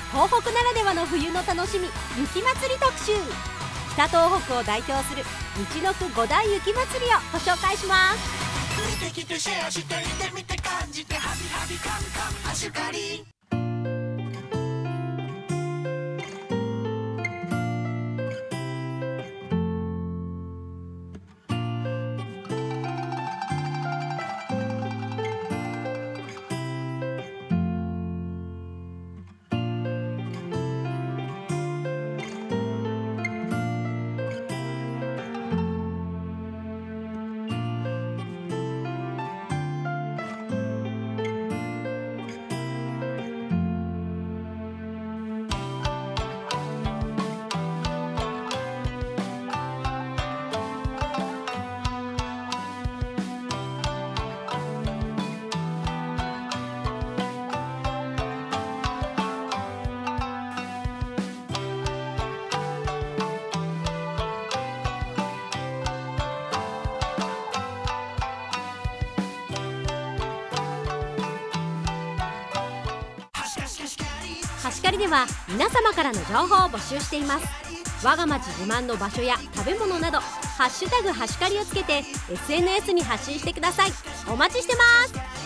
東北ならではの冬の楽しみ、雪まつり特集。北東北を代表するみちのく5大雪まつりをご紹介します。 見てきてシェアして見てみて感じてハビハビカムカムアシュカリ。 はしかりでは皆様からの情報を募集しています。我が町自慢の場所や食べ物などハッシュタグはしかりをつけて SNS に発信してください。お待ちしてます。